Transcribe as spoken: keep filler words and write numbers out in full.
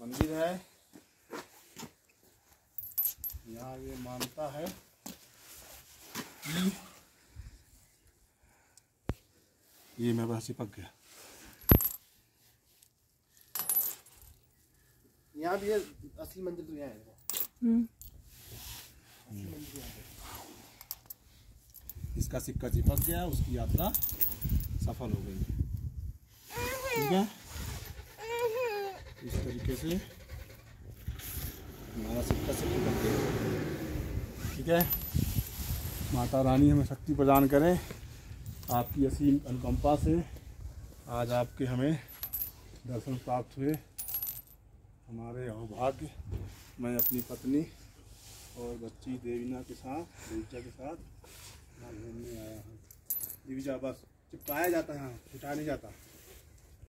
मंदिर है। यहाँ ये मानता है कि ये मेरे पास चिपक गया। यहाँ भी है असली मंदिर, तो यहाँ है। इसका सिक्का चिपक गया, उसकी यात्रा सफल हो गई। ठीक है, इस तरीके से हमारा सिक्का से चिपक गया। ठीक है, माता रानी हमें शक्ति प्रदान करें। आपकी असीम अनुकंपा से आज आपके हमें दर्शन प्राप्त हुए। हमारे अहोभाग्य, मैं अपनी पत्नी और बच्ची देवीना के साथ देविका के साथ यहाँ घूमने आया हूँ। देविका बस चिपकाया जाता है, छुटा नहीं जाता।